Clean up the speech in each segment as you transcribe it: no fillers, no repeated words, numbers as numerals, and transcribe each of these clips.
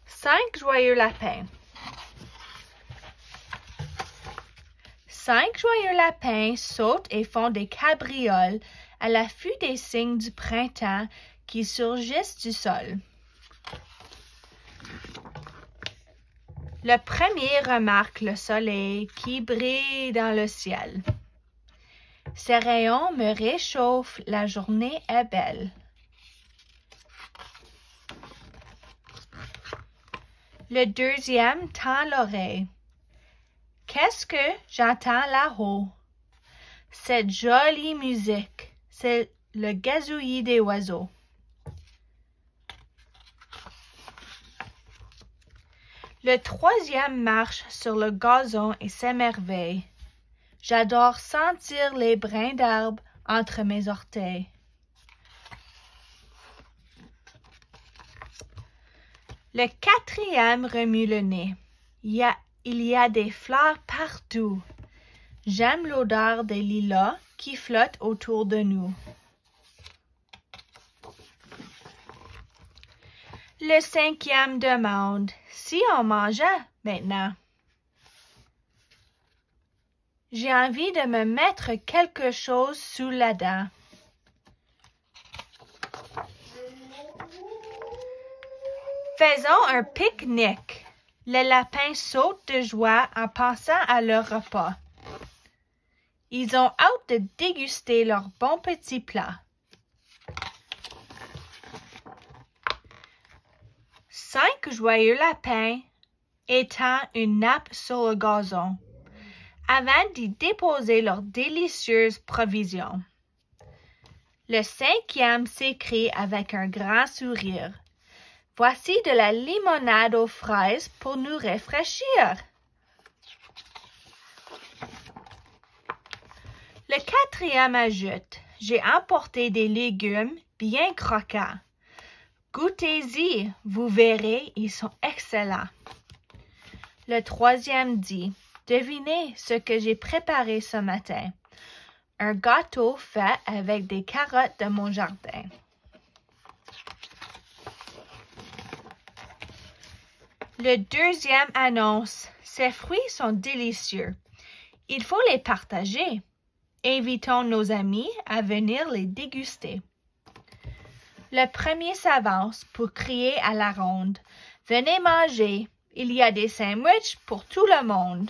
5 joyeux lapins. 5 joyeux lapins sautent et font des cabrioles à l'affût des signes du printemps qui surgissent du sol. Le premier remarque le soleil qui brille dans le ciel. Ses rayons me réchauffent, la journée est belle. Le deuxième tend l'oreille. Qu'est-ce que j'entends là-haut? Cette jolie musique, c'est le gazouillis des oiseaux. Le troisième marche sur le gazon et s'émerveille. J'adore sentir les brins d'herbe entre mes orteils. Le quatrième remue le nez. Il y a des fleurs partout. J'aime l'odeur des lilas qui flottent autour de nous. Le cinquième demande si on mangeait maintenant. J'ai envie de me mettre quelque chose sous la dent. Faisons un pique-nique. Les lapins sautent de joie en pensant à leur repas. Ils ont hâte de déguster leur bon petit plat. 5 joyeux lapins étendent une nappe sur le gazon avant d'y déposer leurs délicieuses provisions. Le cinquième s'écrie avec un grand sourire. Voici de la limonade aux fraises pour nous rafraîchir. Le quatrième ajoute, j'ai emporté des légumes bien croquants. Goûtez-y, vous verrez, ils sont excellents. Le troisième dit, devinez ce que j'ai préparé ce matin. Un gâteau fait avec des carottes de mon jardin. Le deuxième annonce, ces fruits sont délicieux. Il faut les partager. Invitons nos amis à venir les déguster. Le premier s'avance pour crier à la ronde. Venez manger, il y a des sandwichs pour tout le monde.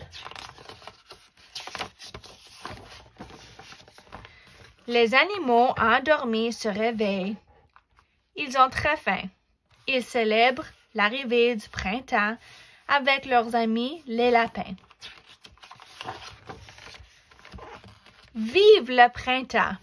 Les animaux endormis se réveillent. Ils ont très faim. Ils célèbrent l'arrivée du printemps avec leurs amis les lapins. Vive le printemps!